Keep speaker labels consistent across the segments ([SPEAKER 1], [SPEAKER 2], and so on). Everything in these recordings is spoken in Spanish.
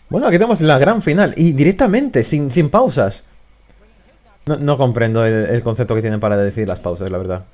[SPEAKER 1] Bueno, aquí tenemos la gran final. Y directamente, sin pausas. No comprendo el concepto que tienen para decir las pausas, la verdad.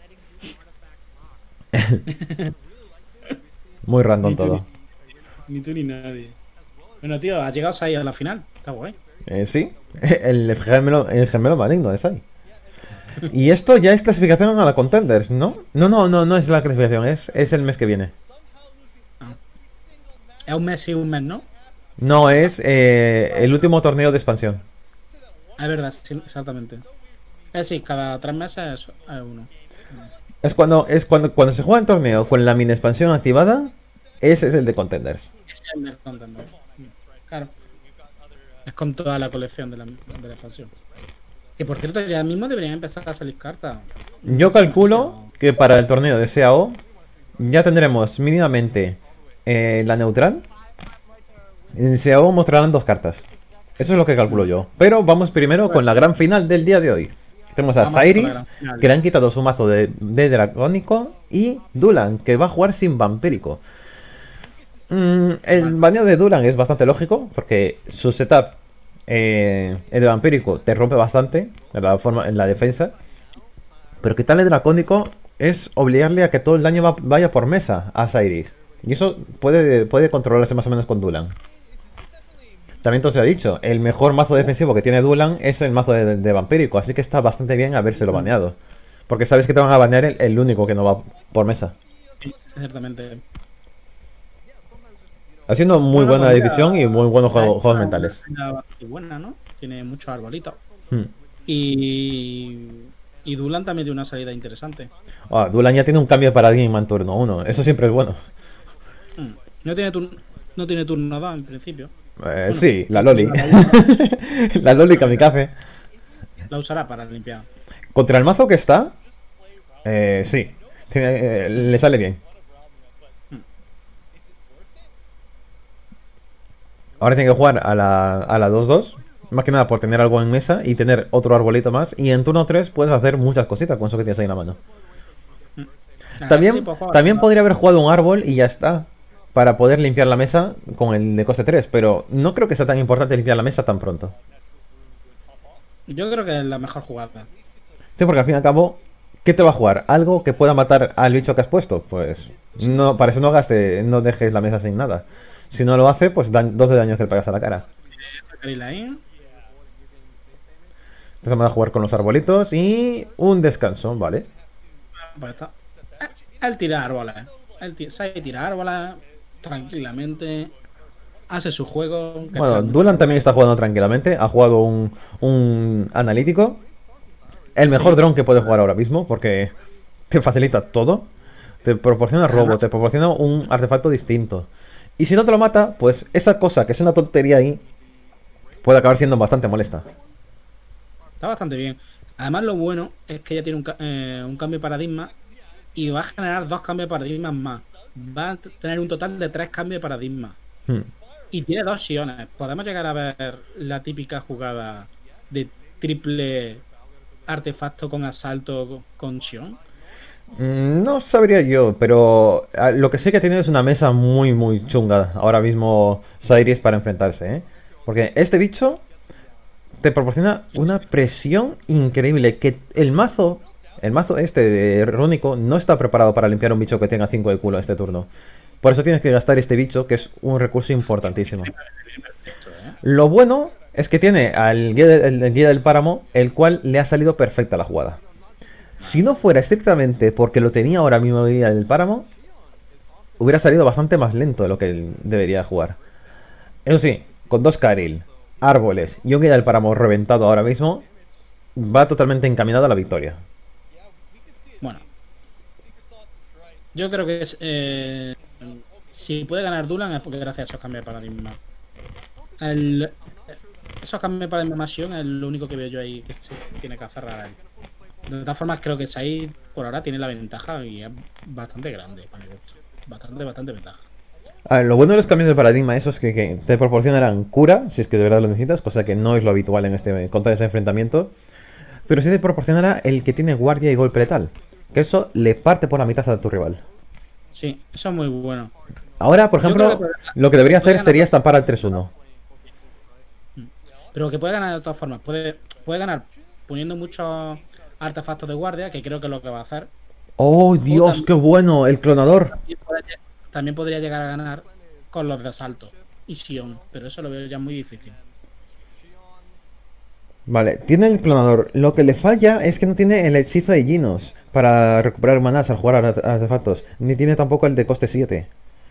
[SPEAKER 1] Muy random
[SPEAKER 2] Ni tú
[SPEAKER 1] todo.
[SPEAKER 2] ni tú ni nadie. Bueno, tío, has llegado ahí a la final. Está guay.
[SPEAKER 1] Sí, el gemelo maligno es ahí. Y esto ya es clasificación a la Contenders, ¿no? No es la clasificación, es el mes que viene.
[SPEAKER 2] Ah. Es un mes y un mes, ¿no?
[SPEAKER 1] No, es el último torneo de expansión.
[SPEAKER 2] Es verdad, sí, exactamente. Sí, cada 3 meses es uno.
[SPEAKER 1] Cuando se juega en torneo con la mini expansión activada, ese es el de Contenders.
[SPEAKER 2] Ese es el mes contender. Claro. Es con toda la colección de la expansión. Que por cierto, ya mismo deberían empezar a salir cartas.
[SPEAKER 1] Yo
[SPEAKER 2] Una
[SPEAKER 1] calculo
[SPEAKER 2] semanilla.
[SPEAKER 1] que para el torneo de SAO ya tendremos mínimamente la neutral. En SAO mostrarán 2 cartas. Eso es lo que calculo yo. Pero vamos primero con
[SPEAKER 2] Pues
[SPEAKER 1] la gran final del día de hoy. Tenemos a
[SPEAKER 2] vamos con la
[SPEAKER 1] Cyrix,
[SPEAKER 2] gran final.
[SPEAKER 1] que le han quitado su mazo de dracónico, y Dulan, que va a jugar sin vampírico. El
[SPEAKER 2] Vale.
[SPEAKER 1] baneo de Dulan es bastante lógico, porque su setup, el de vampírico, te rompe bastante en la defensa. Pero quitarle dracónico es obligarle a que todo el daño vaya por mesa a Cyrix. Y eso puede controlarse más o menos con Dulan. También entonces ha dicho, el mejor mazo defensivo que tiene Dulan es el mazo de vampírico, así que está bastante bien habérselo baneado. Porque sabes que te van a banear el único que no va por mesa.
[SPEAKER 2] Sí, ciertamente.
[SPEAKER 1] Haciendo muy
[SPEAKER 2] Bueno,
[SPEAKER 1] buena
[SPEAKER 2] pues mira,
[SPEAKER 1] decisión y muy buenos
[SPEAKER 2] es
[SPEAKER 1] juegos
[SPEAKER 2] una
[SPEAKER 1] mentales.
[SPEAKER 2] reseña bastante buena, ¿no? Tiene muchos arbolitos.
[SPEAKER 1] Hmm.
[SPEAKER 2] Y, y Dulan también tiene una salida interesante.
[SPEAKER 1] Dulan ya tiene un cambio de paradigma en turno 1, eso siempre es bueno.
[SPEAKER 2] Mm. No tiene turno 2 en principio. Bueno,
[SPEAKER 1] Sí, la
[SPEAKER 2] tiene
[SPEAKER 1] Loli.
[SPEAKER 2] turno 1,
[SPEAKER 1] La Loli kamikaze.
[SPEAKER 2] la usará para limpiar.
[SPEAKER 1] Contra el mazo que está, sí, le sale bien.
[SPEAKER 2] Mm.
[SPEAKER 1] Ahora tiene que jugar a la 2-2. Más que nada por tener algo en mesa y tener otro arbolito más. Y en turno 3 puedes hacer muchas cositas con eso que tienes ahí en la mano.
[SPEAKER 2] Mm. La verdad es que sí,
[SPEAKER 1] También,
[SPEAKER 2] puedo jugar.
[SPEAKER 1] también podría haber jugado un árbol y ya está. Para poder limpiar la mesa con el de coste 3. Pero no creo que sea tan importante limpiar la mesa tan pronto.
[SPEAKER 2] Yo creo que es la mejor jugada.
[SPEAKER 1] Sí, porque al fin y al cabo, ¿qué te va a jugar? ¿Algo que pueda matar al bicho que has puesto? Pues
[SPEAKER 2] Sí.
[SPEAKER 1] no, para eso no dejes la mesa sin nada. Si no lo hace, pues 2 de daño que le pegas a la cara.
[SPEAKER 2] Karil ahí.
[SPEAKER 1] Empezamos a jugar con los arbolitos y un descanso, ¿vale?
[SPEAKER 2] Pues está. Él tira árboles. Sabe tirar árboles tranquilamente. Hace su juego. Que
[SPEAKER 1] Bueno,
[SPEAKER 2] extrae mucho
[SPEAKER 1] Dulan también
[SPEAKER 2] árbol.
[SPEAKER 1] está jugando tranquilamente. Ha jugado un analítico. El mejor
[SPEAKER 2] Sí.
[SPEAKER 1] dron que puede jugar ahora mismo porque te facilita todo. Te proporciona robo,
[SPEAKER 2] Además,
[SPEAKER 1] te proporciona un artefacto distinto. Y si no te lo mata, pues esa cosa que es una tontería ahí puede acabar siendo bastante molesta.
[SPEAKER 2] está bastante bien. Además, lo bueno es que ya tiene un cambio de paradigma y va a generar 2 cambios de paradigmas más. Va a tener un total de 3 cambios de paradigma.
[SPEAKER 1] Hmm.
[SPEAKER 2] Y tiene 2 Siones. Podemos llegar a ver la típica jugada de triple artefacto con asalto con Sion.
[SPEAKER 1] No sabría yo, pero lo que sé que ha tenido es una mesa muy chunga ahora mismo Cyrix para enfrentarse, ¿eh? Porque este bicho te proporciona una presión increíble. Que el mazo este de Rúnico no está preparado para limpiar un bicho que tenga 5 de culo este turno. Por eso tienes que gastar este bicho, que es un recurso importantísimo.
[SPEAKER 2] Perfecto, ¿eh?
[SPEAKER 1] Lo bueno es que tiene al el guía del páramo, el cual le ha salido perfecta la jugada. Si no fuera estrictamente porque lo tenía ahora mismo el guía del páramo, hubiera salido bastante más lento de lo que él debería jugar. Eso sí, con 2 Karil, árboles y un guía del páramo reventado ahora mismo, va totalmente encaminado a la victoria.
[SPEAKER 2] Bueno, yo creo que si puede ganar Dulan es porque gracias a esos cambios de paradigma. El- Esos cambios de paradigma Sion es lo único que veo yo ahí que se tiene que aferrar a él. De todas formas, creo que Said por ahora tiene la ventaja y es bastante grande para mi gusto. Bastante ventaja.
[SPEAKER 1] A ver, lo bueno de los cambios de paradigma esos que te proporcionarán cura, si es que de verdad lo necesitas, cosa que no es lo habitual en contra este enfrentamiento. Pero sí te proporcionará el que tiene guardia y golpe letal. Que eso le parte por la mitad a tu rival.
[SPEAKER 2] Sí, eso es muy bueno.
[SPEAKER 1] Ahora, por
[SPEAKER 2] Yo creo que
[SPEAKER 1] ejemplo, lo que debería
[SPEAKER 2] puede
[SPEAKER 1] hacer
[SPEAKER 2] ganar.
[SPEAKER 1] sería estampar al 3-1.
[SPEAKER 2] Pero que puede ganar de todas formas. Puede ganar poniendo muchos artefactos de guardia, que creo que es lo que va a hacer.
[SPEAKER 1] ¡Oh,
[SPEAKER 2] O
[SPEAKER 1] Dios, qué bueno! El clonador.
[SPEAKER 2] también podría llegar a ganar con los de asalto y Sion, pero eso lo veo ya muy difícil.
[SPEAKER 1] Vale, tiene el clonador. Lo que le falla es que no tiene el hechizo de Genos para recuperar manás al jugar a artefactos. Ni tiene tampoco el de coste 7.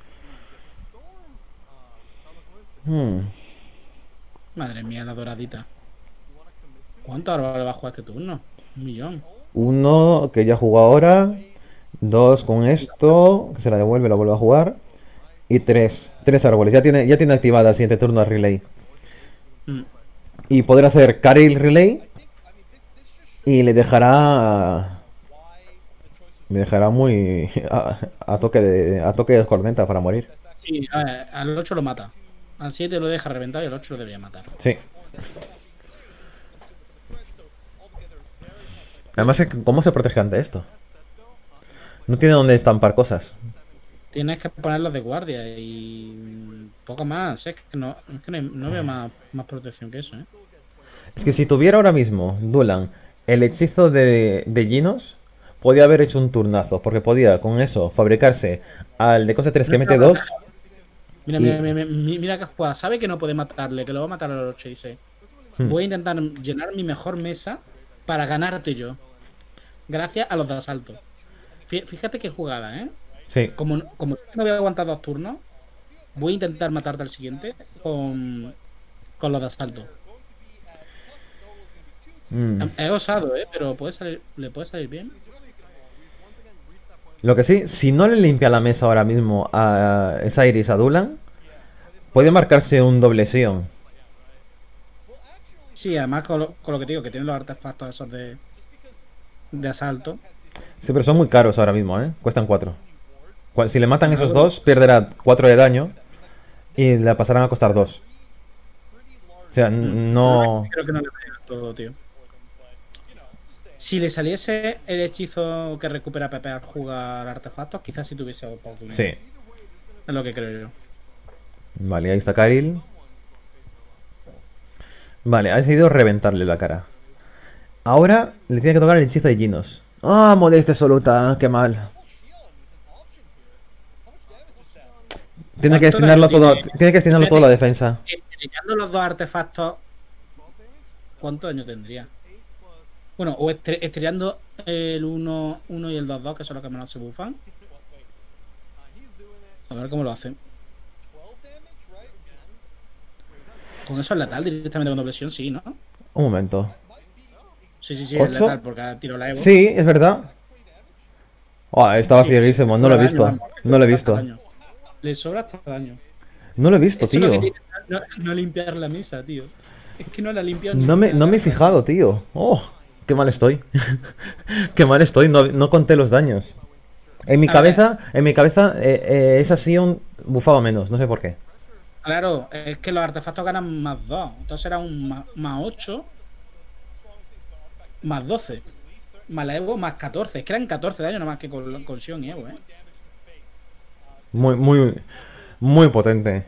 [SPEAKER 2] Madre mía, la doradita. ¿Cuánto ahora le va a jugar este turno? 1.000.000.
[SPEAKER 1] Uno que ya jugó ahora. Dos con esto, que se la devuelve, la vuelve a jugar. Y tres árboles. Ya tiene activada el siguiente turno a Relay.
[SPEAKER 2] Mm.
[SPEAKER 1] Y podrá hacer Caril Relay. Y le dejará. Le dejará muy. A toque de corneta para morir.
[SPEAKER 2] Sí, al 8 lo mata. Al 7 lo deja reventado y al 8 lo debería matar.
[SPEAKER 1] Sí. Además, ¿cómo se protege ante esto? No tiene dónde estampar cosas.
[SPEAKER 2] Tienes que ponerlos de guardia y poco más. Es que no veo más protección que eso, ¿eh?
[SPEAKER 1] Es que si tuviera ahora mismo Dulan el hechizo de Genos, podía haber hecho un turnazo. Porque podía con eso fabricarse al de coste 3 que mete 2.
[SPEAKER 2] Mira que juega. Sabe que no puede matarle, que lo va a matar a los 8 y 6. Voy a intentar llenar mi mejor mesa para ganarte yo. Gracias a los de asalto. Fíjate qué jugada, ¿eh?
[SPEAKER 1] Sí.
[SPEAKER 2] Como no voy a aguantar 2 turnos, voy a intentar matarte al siguiente con los de asalto. Es osado, ¿eh? Pero le puede salir bien.
[SPEAKER 1] Lo que sí, si no le limpia la mesa ahora mismo a esa Iris a Dulan, puede marcarse un doble Sion.
[SPEAKER 2] Sí, además con lo que te digo, que tienen los artefactos esos de asalto.
[SPEAKER 1] Sí, pero son muy caros ahora mismo, ¿eh? Cuestan 4. Si le matan esos dos, perderá 4 de daño y le pasarán a costar 2. O sea, no...
[SPEAKER 2] Creo que no le pega todo, tío. Si le saliese el hechizo que recupera PP al jugar artefactos, quizás sí tuviese oportunidad.
[SPEAKER 1] Sí.
[SPEAKER 2] Es lo que creo yo.
[SPEAKER 1] Vale, ahí está Kail. Vale, ha decidido reventarle la cara. Ahora le tiene que tocar el hechizo de Genos. ¡Ah, molestia absoluta! ¡Qué mal! Tiene que destinarlo todo a la defensa.
[SPEAKER 2] Estrellando los dos artefactos, ¿cuánto daño tendría? Bueno, o estrellando el 1 y el 2-2, que son los que menos se bufan. A ver cómo lo hacen. Con eso es letal directamente con doble Sion, sí, ¿no?
[SPEAKER 1] Un momento.
[SPEAKER 2] Sí, es
[SPEAKER 1] 8.
[SPEAKER 2] letal porque tiro la Evo.
[SPEAKER 1] Sí, es verdad. Estaba cieguísimo, no lo he visto. No lo he visto.
[SPEAKER 2] Le sobra hasta daño.
[SPEAKER 1] No lo he visto, tío.
[SPEAKER 2] No limpiar la mesa, tío. Es que no la limpio
[SPEAKER 1] ni. No me he fijado, tío. ¡Oh! ¡Qué mal estoy! ¡Qué mal estoy! No conté los daños. En mi cabeza, esa Sion bufaba menos, no sé por qué.
[SPEAKER 2] Claro, es que los artefactos ganan más 2. Entonces era un más 8, más 12. Más la Evo, más 14. Es que eran 14 de daño nada más que con Sion y Evo, ¿eh?
[SPEAKER 1] Muy potente.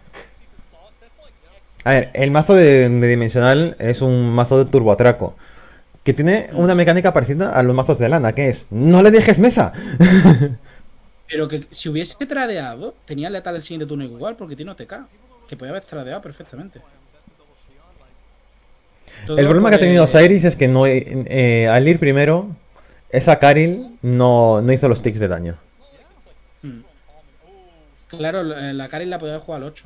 [SPEAKER 1] A ver, el mazo de Dimensional es un mazo de turboatraco. Que tiene una mecánica parecida a los mazos de lana, que es ¡no le dejes mesa!
[SPEAKER 2] Pero que si hubiese tradeado, tenía letal el siguiente turno igual, porque tiene OTK. Que podía haber tradeado perfectamente.
[SPEAKER 1] El problema que ha tenido Osiris es que no, al ir primero, esa Karyl no hizo los ticks de daño.
[SPEAKER 2] Claro, la Karyl la podía jugar al 8.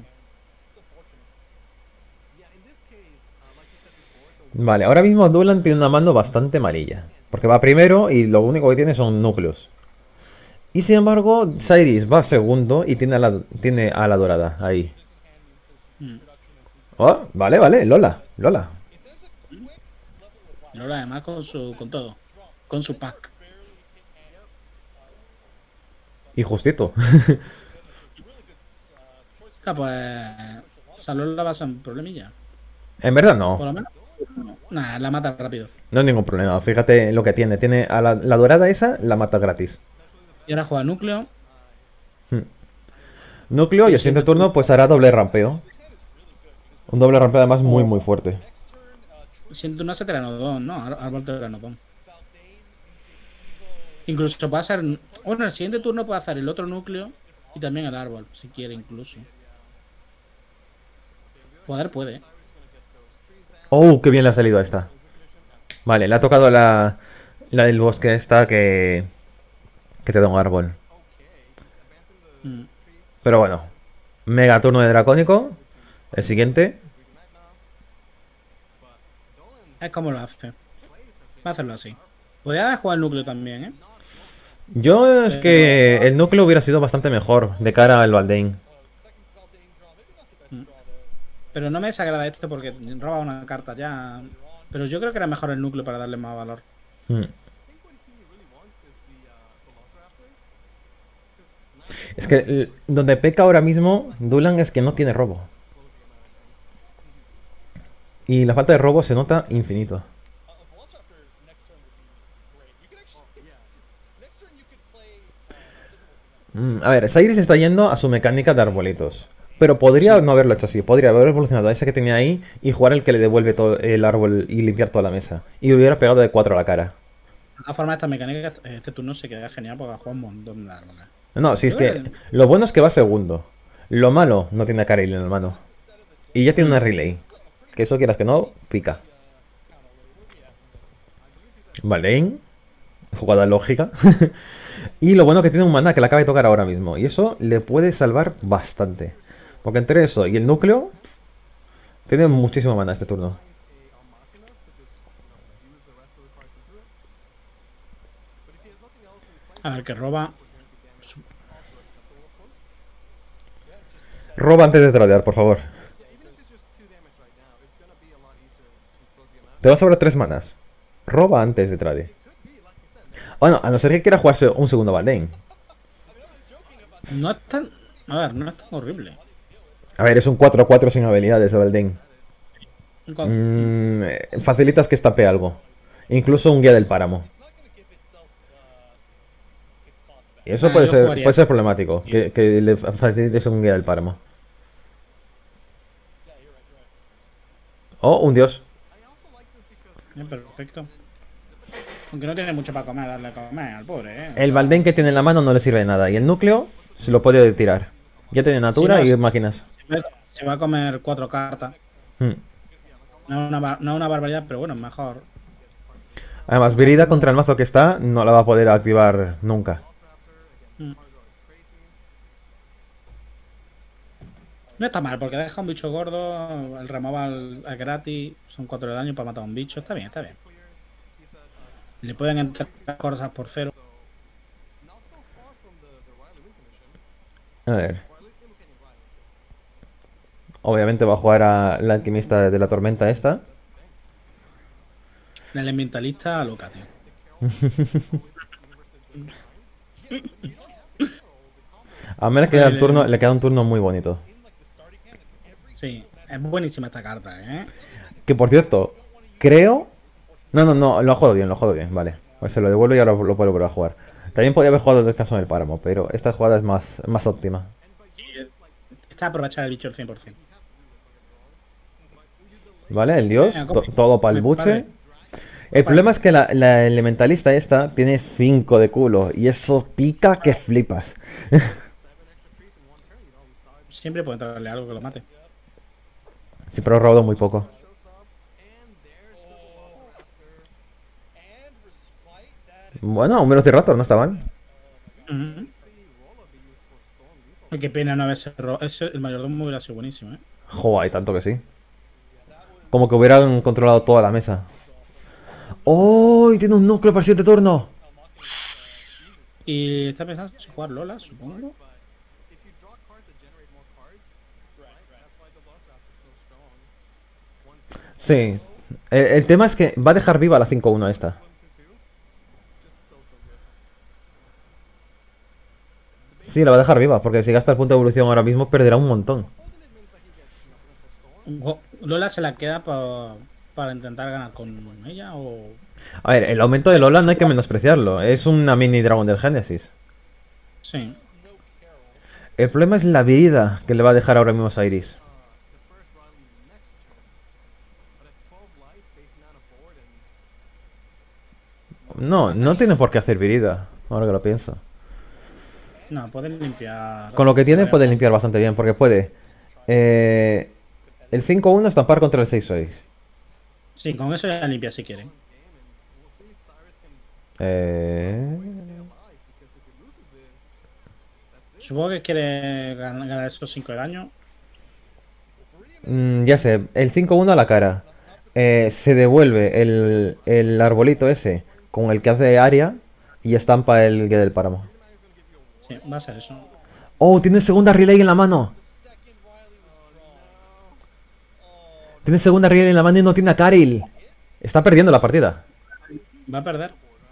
[SPEAKER 1] Vale, ahora mismo Dulan tiene una mano bastante amarilla. Porque va primero y lo único que tiene son núcleos. Y sin embargo, Cyrus va segundo y tiene a la dorada ahí. Oh, vale, Lola.
[SPEAKER 2] Lola además con todo. Con su pack.
[SPEAKER 1] Y justito.
[SPEAKER 2] Pues esa Lola va a ser un problemilla.
[SPEAKER 1] En verdad no.
[SPEAKER 2] Por lo menos. Nah, la mata rápido.
[SPEAKER 1] No hay ningún problema. Fíjate lo que tiene. Tiene a la dorada esa, la mata gratis.
[SPEAKER 2] Y ahora juega núcleo.
[SPEAKER 1] Núcleo y el siguiente turno pues hará doble rampeo. Un doble rampeo además muy fuerte.
[SPEAKER 2] Siento no hace Pteranodon, ¿no? Árbol Pteranodon. Incluso puede hacer. Bueno, el siguiente turno puede hacer el otro núcleo y también el árbol, si quiere, incluso. Poder puede.
[SPEAKER 1] Oh, qué bien le ha salido a esta. Vale, le ha tocado la del bosque esta que te da un árbol.
[SPEAKER 2] Mm.
[SPEAKER 1] Pero bueno, mega turno de dracónico. El siguiente.
[SPEAKER 2] Es como lo hace. Va a hacerlo así. Podría jugar el núcleo también, ¿eh?
[SPEAKER 1] Yo es
[SPEAKER 2] Pero.
[SPEAKER 1] que el núcleo hubiera sido bastante mejor de cara al Baldain.
[SPEAKER 2] Mm. Pero no me desagrada esto porque roba una carta ya. Pero yo creo que era mejor el núcleo para darle más valor.
[SPEAKER 1] Hmm. Es que donde peca ahora mismo Dulan es que no tiene robo. Y la falta de robo se nota infinito. A ver, Cyrus está yendo a su mecánica de arbolitos. Pero podría
[SPEAKER 2] Sí.
[SPEAKER 1] no haberlo hecho así. Podría haber evolucionado a ese que tenía ahí y jugar el que le devuelve todo el árbol y limpiar toda la mesa. Y hubiera pegado de 4 a la cara.
[SPEAKER 2] De todas formas, esta mecánica, este turno se queda genial porque ha jugado un montón de árboles.
[SPEAKER 1] No, si es
[SPEAKER 2] Yo creo
[SPEAKER 1] que lo bueno es que va segundo. Lo malo no tiene a Karel en la mano. Y ya tiene una relay. Que eso quieras que no, pica. Vale. Jugada lógica. Y lo bueno que tiene un mana que le acaba de tocar ahora mismo. Y eso le puede salvar bastante. Porque entre eso y el núcleo, tiene muchísimo mana este turno.
[SPEAKER 2] A ver, que roba.
[SPEAKER 1] Roba antes de tradear, por favor. Te va a sobrar 3 manas. Roba antes de trade. Bueno, a no ser que quiera jugarse un segundo Baldain.
[SPEAKER 2] No es tan. A ver, no es tan horrible.
[SPEAKER 1] A ver, es un 4-4 sin habilidades de Baldain.
[SPEAKER 2] Cuando-
[SPEAKER 1] Facilitas que estape algo. Incluso un guía del páramo. Y eso
[SPEAKER 2] yo jugaría.
[SPEAKER 1] puede ser problemático. Que le facilites un guía del páramo. Oh, un dios.
[SPEAKER 2] Perfecto. Aunque no tiene mucho para comer, darle a comer al pobre, ¿eh?
[SPEAKER 1] El Baldain que tiene en la mano no le sirve de nada. Y el núcleo se lo puede tirar. Ya tiene
[SPEAKER 2] Si
[SPEAKER 1] natura
[SPEAKER 2] no,
[SPEAKER 1] y máquinas.
[SPEAKER 2] se va a comer 4 cartas.
[SPEAKER 1] Hmm.
[SPEAKER 2] No es una barbaridad, pero bueno, mejor.
[SPEAKER 1] Además, Virida contra el mazo que está no la va a poder activar nunca.
[SPEAKER 2] Mm. No está mal, porque deja un bicho gordo, el removal es gratis, son 4 de daño para matar a un bicho. Está bien, está bien. Le pueden entrar cosas por 0.
[SPEAKER 1] A ver. Obviamente va a jugar a la alquimista de la tormenta esta.
[SPEAKER 2] El elementalista loca, tío.
[SPEAKER 1] A mí le queda un turno muy bonito.
[SPEAKER 2] Sí, es buenísima esta carta, ¿eh?
[SPEAKER 1] Que por cierto, creo... No, lo ha jugado bien, vale. Pues se lo devuelvo y ahora lo puedo volver a jugar. También podría haber jugado el descanso en el páramo, pero esta jugada es más óptima.
[SPEAKER 2] Está aprovechar el bicho al 100%.
[SPEAKER 1] ¿Vale? El dios,
[SPEAKER 2] Venga,
[SPEAKER 1] todo para el buche. El problema es que la elementalista esta tiene 5 de culo y eso pica que flipas.
[SPEAKER 2] Siempre puede entrarle algo que lo mate.
[SPEAKER 1] Sí, pero he robado muy poco. Bueno, un Velociraptor no está mal.
[SPEAKER 2] Ujú. Ay, qué pena no haberse el mayordomo hubiera sido buenísimo, ¿eh?
[SPEAKER 1] Joder, tanto que sí. Como que hubieran controlado toda la mesa. ¡Oh! Tiene un núcleo para el siguiente turno.
[SPEAKER 2] Y está pensando en jugar Lola, supongo.
[SPEAKER 1] Sí. El tema es que va a dejar viva la 5-1 esta. Sí, la va a dejar viva, porque si gasta el punto de evolución ahora mismo perderá un montón.
[SPEAKER 2] Lola se la queda para intentar ganar con ella o...
[SPEAKER 1] A ver, el aumento de Lola no hay que menospreciarlo. Es una mini dragón del Génesis.
[SPEAKER 2] Sí.
[SPEAKER 1] El problema es la vida que le va a dejar ahora mismo a Iris. No, no tiene por qué hacer virida, ahora que lo pienso.
[SPEAKER 2] No, pueden limpiar.
[SPEAKER 1] Con lo que tiene puede limpiar bastante bien, porque puede el 5-1 estampar contra el 6-6.
[SPEAKER 2] Sí, con eso ya limpia si quieren. Supongo que quiere ganar esos 5 de daño.
[SPEAKER 1] Ya sé, el 5-1 a la cara. Se devuelve el arbolito ese con el que hace área y estampa el guía del páramo.
[SPEAKER 2] Sí, va a ser eso.
[SPEAKER 1] ¡Oh! Tiene segunda relay en la mano. Tiene segunda relay en la mano y no tiene a Karil. Está perdiendo la partida.
[SPEAKER 2] Va a perder.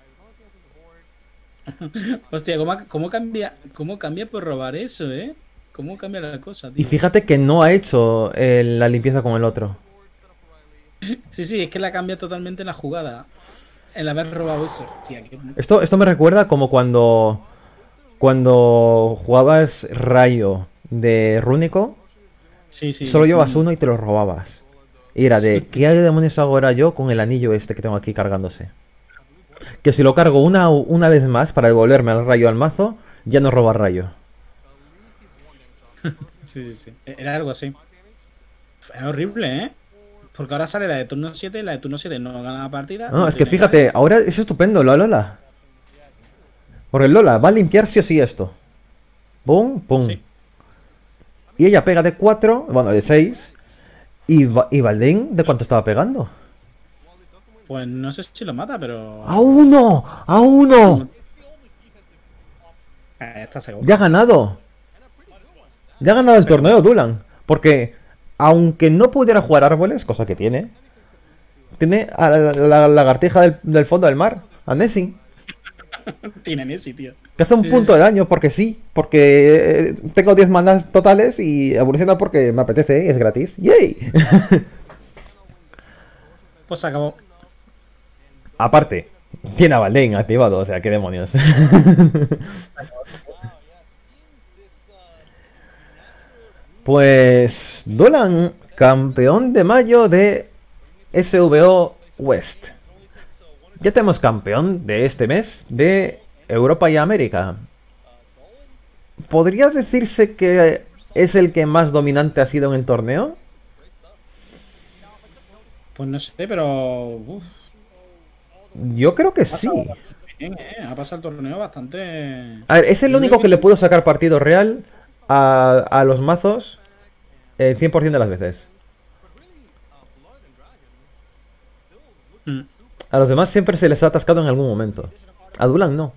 [SPEAKER 2] Hostia, ¿cómo cambia por robar eso, eh? ¿Cómo cambia la cosa, tío?
[SPEAKER 1] Y fíjate que no ha hecho la limpieza con el otro.
[SPEAKER 2] Sí, es que la cambia totalmente la jugada. El haber robado eso. Hostia,
[SPEAKER 1] Esto me recuerda como cuando jugabas Rayo de Rúnico.
[SPEAKER 2] Sí.
[SPEAKER 1] Solo llevas uno y te lo robabas. Y era de, ¿qué demonios hago ahora yo con el anillo este que tengo aquí cargándose? Que si lo cargo una vez más para devolverme al rayo al mazo, ya no roba rayo.
[SPEAKER 2] Sí. Era algo así. Es horrible, ¿eh? Porque ahora sale la de turno 7 y la de turno 7 no gana la partida.
[SPEAKER 1] No, es que fíjate, ahora es estupendo la Lola. Porque el Lola va a limpiar sí o sí esto. Pum, pum.
[SPEAKER 2] Sí.
[SPEAKER 1] Y ella pega de 4, bueno, de 6. ¿Y Valdín de cuánto estaba pegando?
[SPEAKER 2] Pues no sé si lo mata, pero...
[SPEAKER 1] ¡A uno! ¡A uno!
[SPEAKER 2] Está seguro.
[SPEAKER 1] Ya ha ganado. Ya ha ganado el torneo, Dulan. Porque, aunque no pudiera jugar árboles, cosa que tiene a la lagartija del fondo del mar, a Nessie.
[SPEAKER 2] Tiene Nessie, tío.
[SPEAKER 1] Que hace un punto de daño, porque sí. Porque tengo 10 manas totales y evoluciona porque me apetece y es gratis. ¡Yay!
[SPEAKER 2] Pues se acabó.
[SPEAKER 1] Aparte, tiene a Valdín activado, o sea, qué demonios. Pues Dolan, campeón de mayo de SVO West. Ya tenemos campeón de este mes de Europa y América. ¿Podría decirse que es el que más dominante ha sido en el torneo?
[SPEAKER 2] Pues no sé, pero... Uf,
[SPEAKER 1] Yo creo que sí.
[SPEAKER 2] bien, ha pasado el torneo bastante...
[SPEAKER 1] A ver, es el único que le pudo sacar partido real a los mazos el 100% de las veces. A los demás siempre se les ha atascado en algún momento. A Dulan no.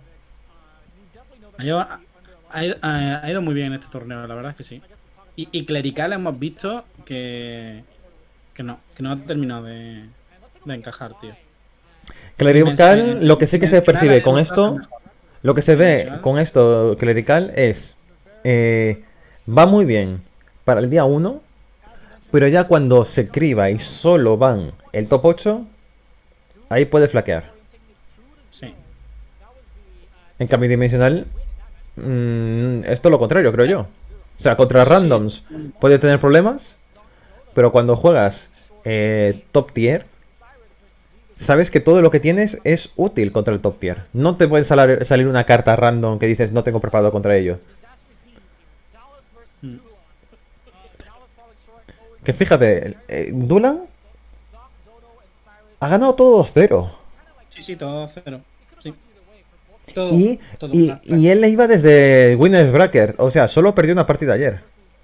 [SPEAKER 2] Ha ido muy bien en este torneo, la verdad es que sí. Y Clerical hemos visto que no ha terminado de encajar, tío.
[SPEAKER 1] Clerical, lo que sí que se percibe con esto, lo que se ve con esto, Clerical, es... va muy bien para el día 1, pero ya cuando se criba y solo van el top 8, ahí puede flaquear.
[SPEAKER 2] Sí.
[SPEAKER 1] En cambio dimensional, esto es lo contrario, creo yo. O sea, contra randoms puede tener problemas, pero cuando juegas top tier, sabes que todo lo que tienes es útil contra el top tier. No te puede salir una carta random que dices no tengo preparado contra ello. Que fíjate, Dulan ha ganado todo 2-0.
[SPEAKER 2] Sí, todo 0. Sí.
[SPEAKER 1] Y él le iba desde Winner's Bracket. O sea, solo perdió una partida ayer.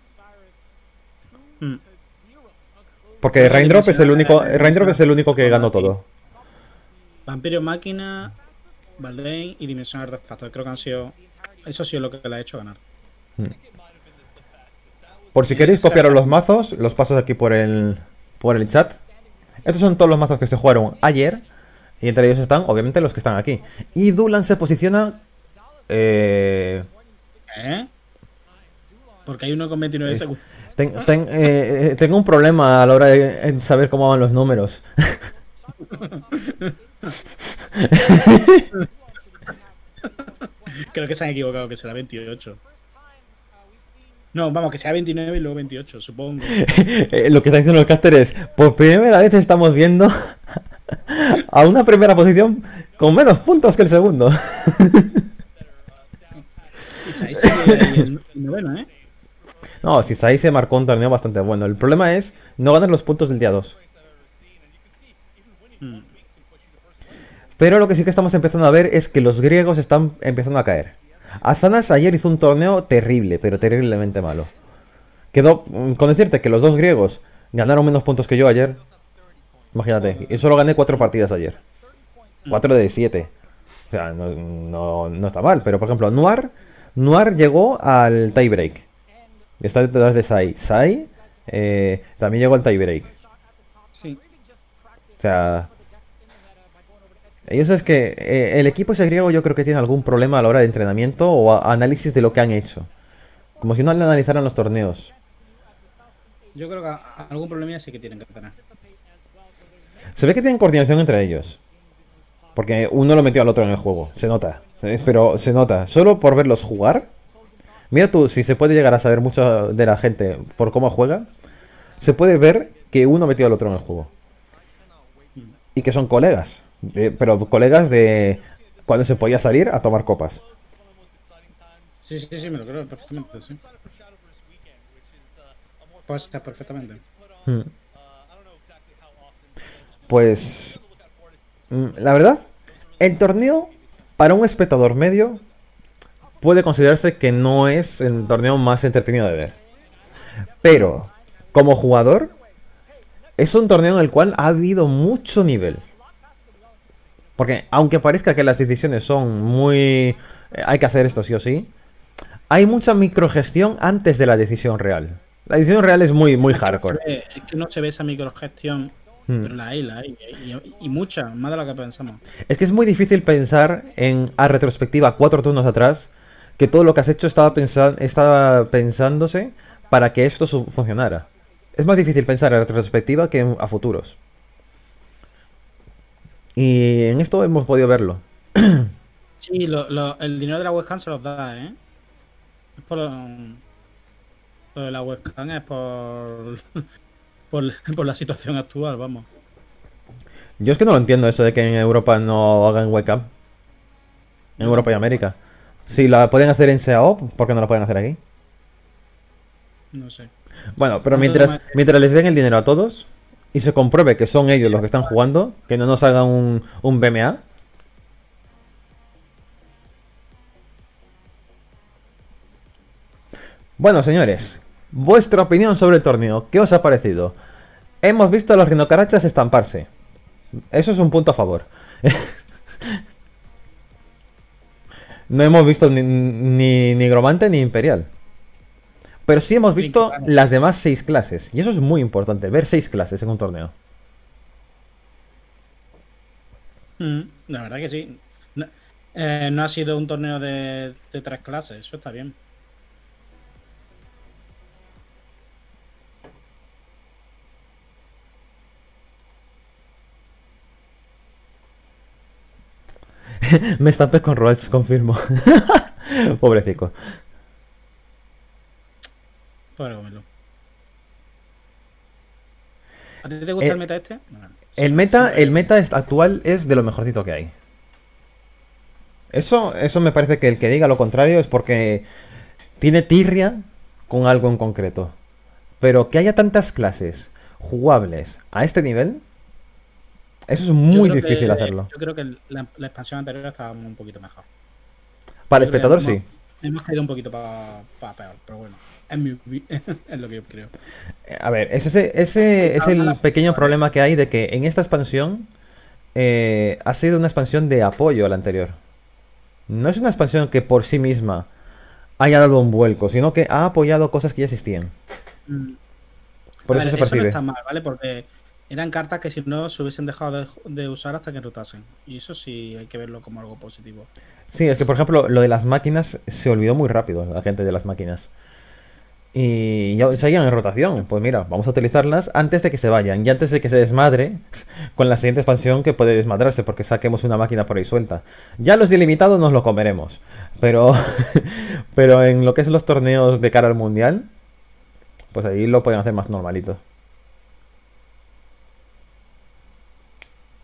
[SPEAKER 1] Porque Raindrop es el único que ganó todo.
[SPEAKER 2] Vampirio Máquina, Valdein y Dimensión Artefacto. Creo que han sido... Eso ha sido lo que le ha hecho ganar.
[SPEAKER 1] Por si queréis copiaros los mazos, los paso aquí por el chat. Estos son todos los mazos que se jugaron ayer. Y entre ellos están, obviamente, los que están aquí. Y Dulan se posiciona...
[SPEAKER 2] Porque hay uno con 29 segundos.
[SPEAKER 1] Tengo un problema a la hora de saber cómo van los números.
[SPEAKER 2] Creo que se han equivocado, que será 28. No, vamos, que sea 29 y luego 28, supongo.
[SPEAKER 1] Lo que está diciendo el caster es, por primera vez estamos viendo A una primera posición con menos puntos que el segundo.
[SPEAKER 2] Y Sai sigue ahí el noveno, ¿eh?
[SPEAKER 1] No, si Sai se marcó un torneo bastante bueno. El problema es no ganar los puntos del día 2.
[SPEAKER 2] Mm.
[SPEAKER 1] Pero lo que sí que estamos empezando a ver es que los griegos están empezando a caer. Azanas ayer hizo un torneo terrible, pero terriblemente malo. Quedó con decirte que los dos griegos ganaron menos puntos que yo ayer. Imagínate, y solo gané 4 partidas ayer. 4 de 7. O sea, no está mal. Pero por ejemplo, Noir llegó al tiebreak. Está detrás de Sai. Sai también llegó al tiebreak.
[SPEAKER 2] Sí.
[SPEAKER 1] O sea, ellos es que el equipo ese griego yo creo que tiene algún problema a la hora de entrenamiento o análisis de lo que han hecho. Como si no le analizaran los torneos.
[SPEAKER 2] Yo creo que algún problema sí que tienen que tener.
[SPEAKER 1] Se ve que tienen coordinación entre ellos. Porque uno lo metió al otro en el juego. Se nota. Pero se nota. Solo por verlos jugar. Mira tú, si se puede llegar a saber mucho de la gente por cómo juega. Se puede ver que uno metió al otro en el juego. Y que son colegas. Pero colegas de cuando se podía salir a tomar copas.
[SPEAKER 2] Sí, sí, sí, me lo creo perfectamente, sí. Puede ser perfectamente.
[SPEAKER 1] Hmm. Pues... la verdad, el torneo para un espectador medio puede considerarse que no es el torneo más entretenido de ver. Pero, como jugador, es un torneo en el cual ha habido mucho nivel. Porque, aunque parezca que las decisiones son muy... hay que hacer esto sí o sí, hay mucha microgestión antes de la decisión real. La decisión real es muy, muy hardcore.
[SPEAKER 2] Es que no se ve esa microgestión, pero la hay. Y mucha, más de lo que pensamos.
[SPEAKER 1] Es que es muy difícil pensar en, a retrospectiva, 4 turnos atrás, que todo lo que has hecho estaba pensándose para que esto funcionara. Es más difícil pensar a retrospectiva que a futuros. Y en esto hemos podido verlo.
[SPEAKER 2] Sí, el dinero de la webcam se los da, ¿eh? Es por lo de la webcam es por la situación actual, vamos.
[SPEAKER 1] Yo es que no lo entiendo eso de que en Europa no hagan webcam. En Europa y América. Si la pueden hacer en SEAO, ¿por qué no la pueden hacer aquí?
[SPEAKER 2] No sé.
[SPEAKER 1] Bueno, pero mientras les den el dinero a todos y se compruebe que son ellos los que están jugando, que no nos hagan un BMA. Bueno, señores, vuestra opinión sobre el torneo, ¿qué os ha parecido? Hemos visto a los rinocarachas estamparse. Eso es un punto a favor. No hemos visto ni nigromante ni imperial. Pero sí hemos visto las demás 6 clases. Y eso es muy importante, ver 6 clases en un torneo.
[SPEAKER 2] La verdad que sí. No ha sido un torneo de 3 clases, eso está bien.
[SPEAKER 1] Me estampé con Roach, confirmo. Pobrecico.
[SPEAKER 2] Pobre Gomelo. ¿A ti te gusta el meta este? No,
[SPEAKER 1] el meta actual es de lo mejorcito que hay. Eso me parece que el que diga lo contrario es porque tiene tirria con algo en concreto. Pero que haya tantas clases jugables a este nivel, eso es muy difícil hacerlo.
[SPEAKER 2] Yo creo que la expansión anterior estaba un poquito mejor.
[SPEAKER 1] Para el espectador sí.
[SPEAKER 2] Hemos caído un poquito para peor, pero bueno, es lo que yo creo.
[SPEAKER 1] A ver, ese es el pequeño problema que hay de que en esta expansión ha sido una expansión de apoyo a la anterior. No es una expansión que por sí misma haya dado un vuelco, sino que ha apoyado cosas que ya existían. Por eso se percibe.
[SPEAKER 2] Eso no está mal, ¿vale? Porque eran cartas que si no se hubiesen dejado de usar hasta que rotasen. Y eso sí hay que verlo como algo positivo.
[SPEAKER 1] Sí, es que por ejemplo lo de las máquinas se olvidó muy rápido, la gente de las máquinas. Y ya seguían en rotación. Pues mira, vamos a utilizarlas antes de que se vayan y antes de que se desmadre con la siguiente expansión que puede desmadrarse porque saquemos una máquina por ahí suelta. Ya los delimitados nos lo comeremos. Pero en lo que es los torneos de cara al mundial, pues ahí lo pueden hacer más normalito.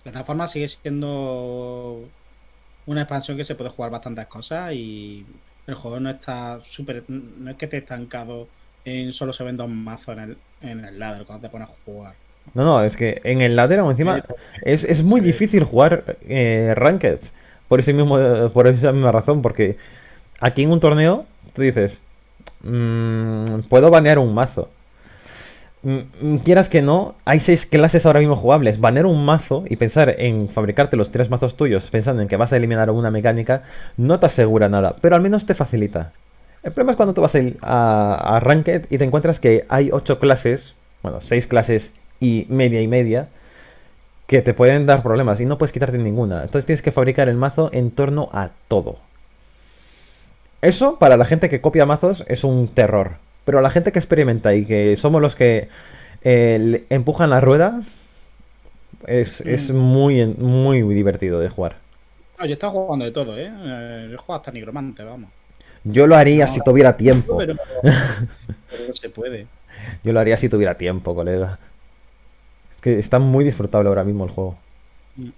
[SPEAKER 2] De todas formas, sigue siendo una expansión que se puede jugar bastantes cosas y el juego no está súper. No es que esté estancado en solo se ven dos mazos en el ladder cuando te pones a jugar.
[SPEAKER 1] No, no, es que en el ladder, aún encima, es muy
[SPEAKER 2] Sí.
[SPEAKER 1] difícil jugar Rankeds. Por esa misma razón, porque aquí en un torneo, tú dices, puedo banear un mazo. Quieras que no, hay 6 clases ahora mismo jugables. Banear un mazo y pensar en fabricarte los 3 mazos tuyos, pensando en que vas a eliminar una mecánica, no te asegura nada, pero al menos te facilita. El problema es cuando tú vas a Ranked y te encuentras que hay 8 clases, bueno, 6 clases y media, que te pueden dar problemas y no puedes quitarte ninguna. Entonces tienes que fabricar el mazo en torno a todo. Eso, para la gente que copia mazos, es un terror. Pero la gente que experimenta y que somos los que le empujan la rueda, es muy, muy divertido de jugar.
[SPEAKER 2] No, yo estaba jugando de todo, ¿eh? Yo juego hasta nigromante, vamos.
[SPEAKER 1] Yo lo haría
[SPEAKER 2] No,
[SPEAKER 1] si tuviera tiempo.
[SPEAKER 2] pero no se puede.
[SPEAKER 1] Yo lo haría si tuviera tiempo, colega. Es que está muy disfrutable ahora mismo el juego.
[SPEAKER 2] Mm.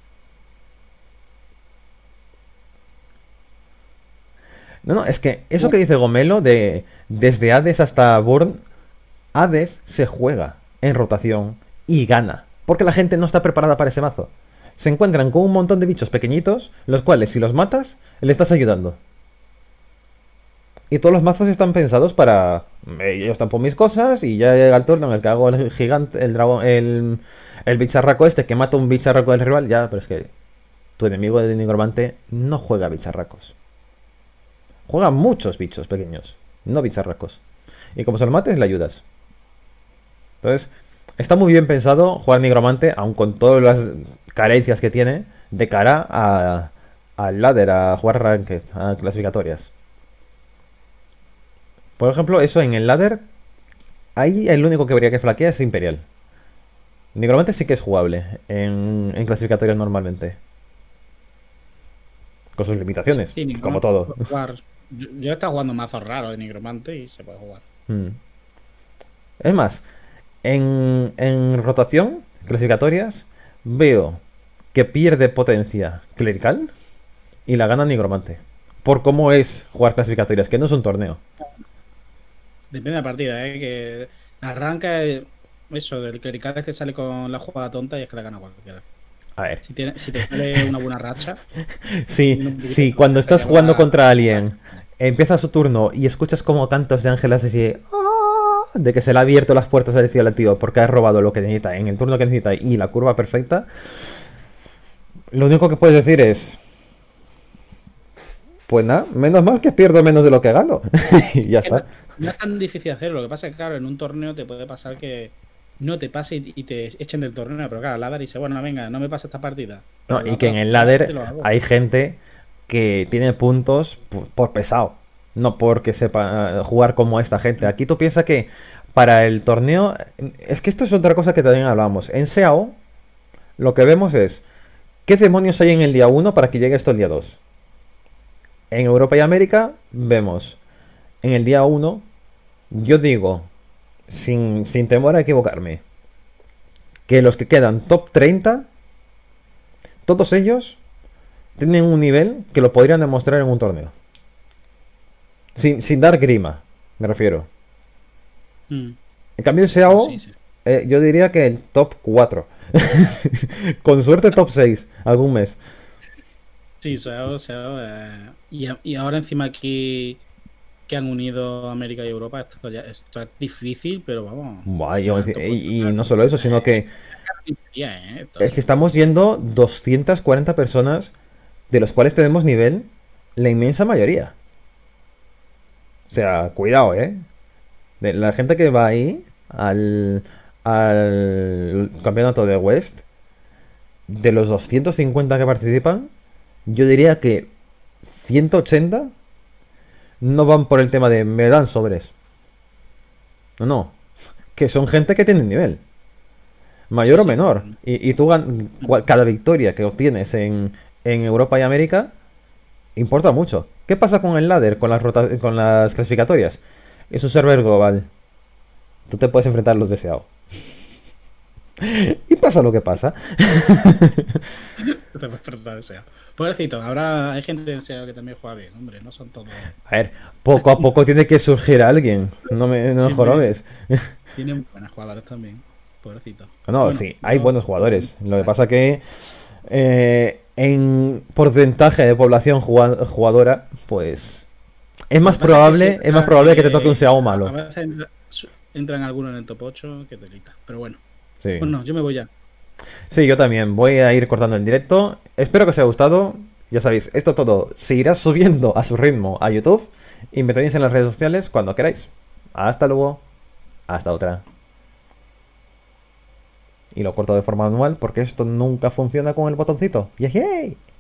[SPEAKER 1] No, no, es que eso que dice Gomelo de desde Hades hasta Burn, Hades se juega en rotación y gana. Porque la gente no está preparada para ese mazo. Se encuentran con un montón de bichos pequeñitos, los cuales si los matas, le estás ayudando. Y todos los mazos están pensados para... yo estampo mis cosas y ya llega el turno en el que hago el gigante, el dragón, el bicharraco este que mata un bicharraco del rival. Ya, pero es que tu enemigo de nigromante no juega bicharracos. Juega muchos bichos pequeños, no bicharracos. Y como se lo mates, le ayudas. Entonces, está muy bien pensado jugar nigromante, aun con todas las carencias que tiene, de cara al ladder, a jugar ranked, a clasificatorias. Por ejemplo, eso en el ladder, ahí el único que habría que flaquear es Imperial. Nigromante sí que es jugable en clasificatorias normalmente. Con sus limitaciones,
[SPEAKER 2] Sí,
[SPEAKER 1] como
[SPEAKER 2] nigromante
[SPEAKER 1] todo.
[SPEAKER 2] se puede jugar. Yo he estado jugando mazos raros de nigromante y se puede jugar.
[SPEAKER 1] Mm. Es más, en rotación, clasificatorias, veo que pierde potencia clerical y la gana nigromante. Por cómo es jugar clasificatorias, que no es un torneo.
[SPEAKER 2] Depende de la partida, ¿eh? Que arranca eso, del clerical este sale con la jugada tonta y es que la gana cualquiera.
[SPEAKER 1] A ver,
[SPEAKER 2] Si te sale una buena racha,
[SPEAKER 1] si cuando estás jugando contra alguien, empieza su turno y escuchas como cantos de ángeles así, "Ah", de que se le ha abierto las puertas al cielo al tío porque ha robado lo que necesita en el turno que necesita y la curva perfecta, lo único que puedes decir es, pues nada, menos mal que pierdo menos de lo que gano. Y ya está.
[SPEAKER 2] no es tan difícil hacerlo. Lo que pasa es que, claro, en un torneo te puede pasar que no te pase y te echen del torneo. Pero claro, el ladder dice, bueno, venga, no me pasa esta partida.
[SPEAKER 1] No,
[SPEAKER 2] Pero
[SPEAKER 1] y que en el ladder
[SPEAKER 2] lo hago.
[SPEAKER 1] hay gente que tiene puntos por pesado, no porque sepa jugar como esta gente. Aquí tú piensas que para el torneo, es que esto es otra cosa que también hablábamos. En SEAO, lo que vemos es qué demonios hay en el día 1 para que llegue esto el día 2. En Europa y América vemos en el día 1, yo digo, sin temor a equivocarme, que los que quedan top 30, todos ellos tienen un nivel que lo podrían demostrar en un torneo. Sin dar grima, me refiero.
[SPEAKER 2] Mm.
[SPEAKER 1] En cambio, en SEAO,
[SPEAKER 2] Sí, sí.
[SPEAKER 1] yo diría que el top 4. Con suerte top 6, algún mes.
[SPEAKER 2] Sí, y ahora encima aquí que han unido América y Europa, esto es difícil, pero vamos.
[SPEAKER 1] Buah,
[SPEAKER 2] Alto
[SPEAKER 1] y no
[SPEAKER 2] potencial.
[SPEAKER 1] solo eso, sino que
[SPEAKER 2] Esto
[SPEAKER 1] es que estamos yendo 240 personas, de los cuales tenemos nivel, la inmensa mayoría. O sea, cuidado, ¿eh? De la gente que va ahí al campeonato de West, de los 250 que participan, yo diría que 180 no van por el tema de me dan sobres. No, no. Que son gente que tiene nivel. Mayor o
[SPEAKER 2] Sí,
[SPEAKER 1] menor. Y tú cada victoria que obtienes en Europa y América importa mucho. ¿Qué pasa con el ladder, con las clasificatorias? Es un server global. Tú te puedes enfrentar a los deseados. Y pasa lo que pasa.
[SPEAKER 2] Perdón, deseo. Pobrecito, habrá, hay gente de SEO que también juega bien, hombre, no son todos.
[SPEAKER 1] A ver, poco a poco tiene que surgir alguien. No me
[SPEAKER 2] Siempre
[SPEAKER 1] jorobes.
[SPEAKER 2] tienen buenos jugadores también, pobrecito.
[SPEAKER 1] No,
[SPEAKER 2] Bueno,
[SPEAKER 1] sí, hay
[SPEAKER 2] yo-
[SPEAKER 1] buenos jugadores. Lo que pasa que en porcentaje de población jugadora, pues es más
[SPEAKER 2] Lo que pasa es que
[SPEAKER 1] probable, es más probable que te toque un SEO
[SPEAKER 2] a
[SPEAKER 1] malo.
[SPEAKER 2] veces entran algunos en el top 8 que delita. Pero bueno,
[SPEAKER 1] Sí.
[SPEAKER 2] bueno, yo me voy ya.
[SPEAKER 1] Sí, yo también. Voy a ir cortando en directo. Espero que os haya gustado. Ya sabéis, esto todo se irá subiendo a su ritmo a YouTube. Y me tenéis en las redes sociales cuando queráis. Hasta luego. Hasta otra. Y lo corto de forma manual porque esto nunca funciona con el botoncito. ¡Yay!